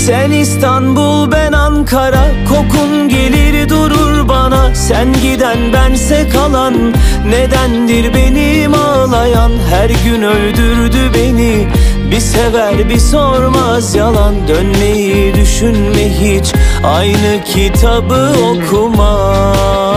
Sen İstanbul, ben Ankara, kokun gelir durur bana. Sen giden bense kalan, nedendir benim ağlayan? Her gün öldürdü beni bir sever bir sormaz yalan. Dönmeyi düşünme hiç, aynı kitabı okuma.